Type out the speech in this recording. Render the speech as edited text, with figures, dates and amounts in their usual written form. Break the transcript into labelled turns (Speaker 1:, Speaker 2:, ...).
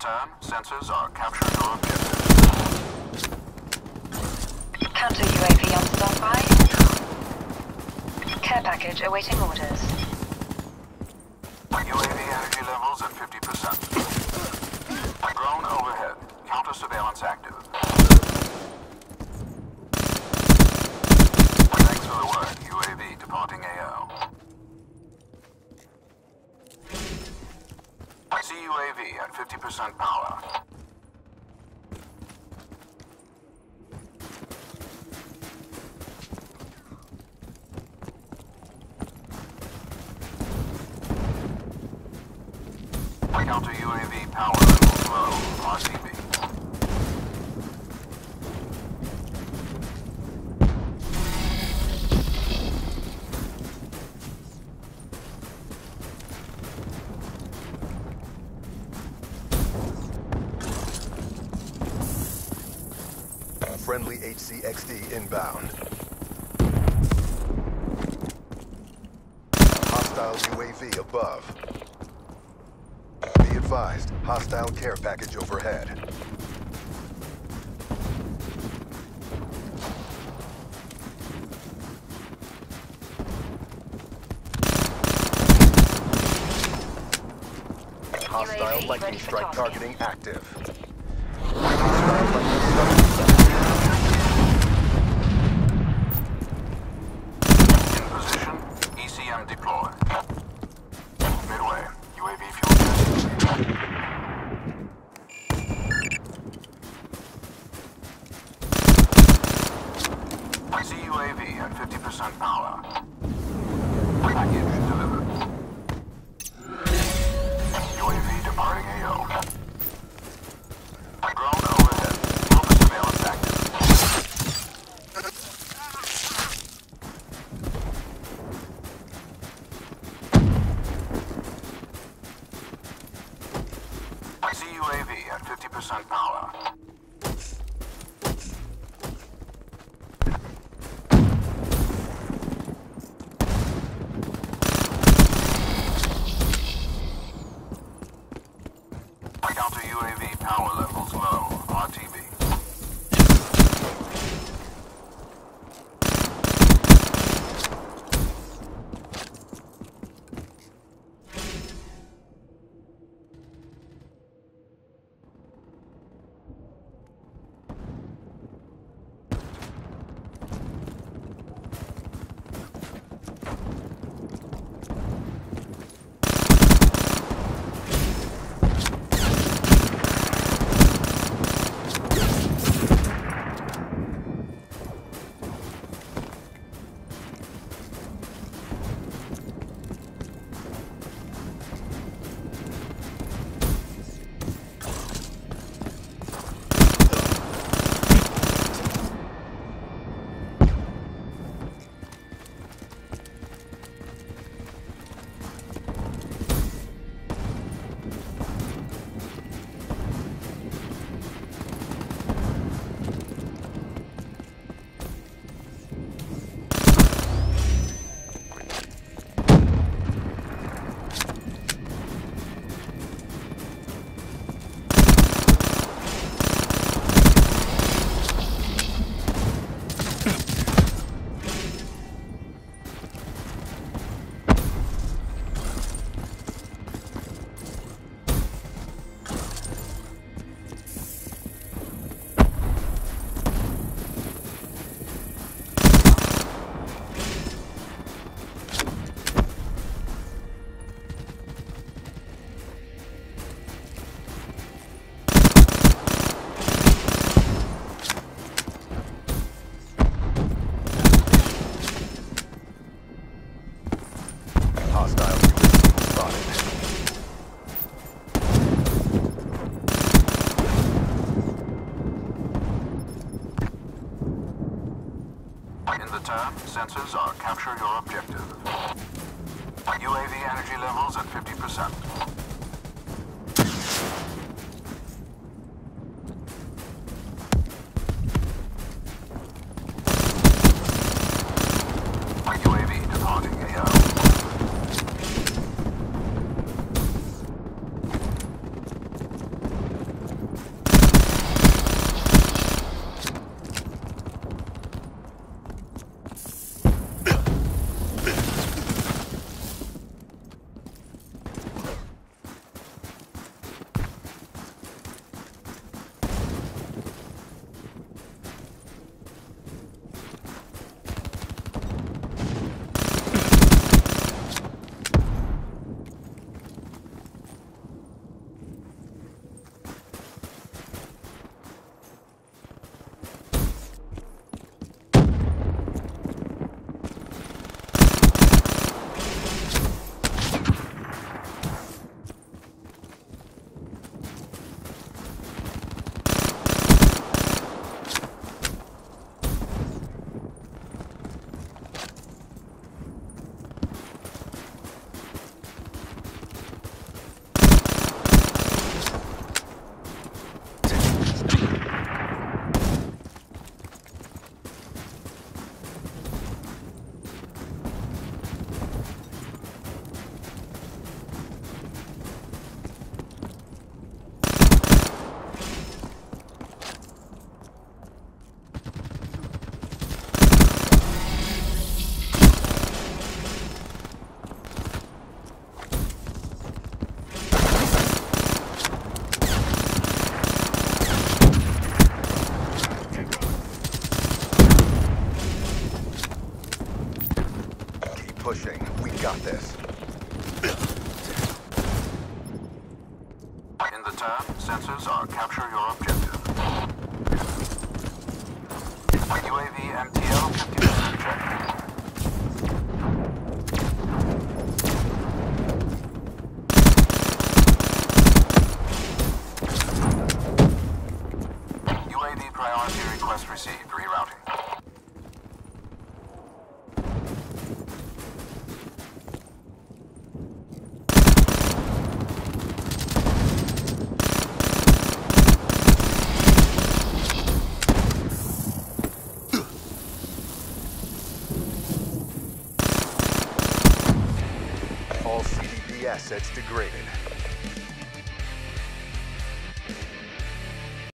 Speaker 1: turn, sensors are capturing your objective.
Speaker 2: Counter UAV on standby. Care package awaiting orders.
Speaker 1: UAV energy levels at 50%. Drone overhead. Counter surveillance active. Thanks for the work. UAV departing AO. I see UAV at 50% power. Counter UAV power levels low. RTB.
Speaker 3: Friendly HCXD inbound. Hostile UAV above. Be advised, hostile care package overhead. Hostile lightning strike targeting active. Hostile lightning strike
Speaker 1: deployed. Midway. UAV fuel testing. I see UAV at 50% power. Package delivered. UAV departing AO. Drone overhead. Counter surveillance active. UAV at 50% power. Counter UAV power levels low. RTB. Turn, sensors are capture your objective. UAV energy levels at 50%. UAV departing AO.
Speaker 3: got this.
Speaker 1: In the turn, sensors are capture your objective. UAV MTL 50% check. UAV priority request received. Rerouting.
Speaker 3: All CDP assets degraded.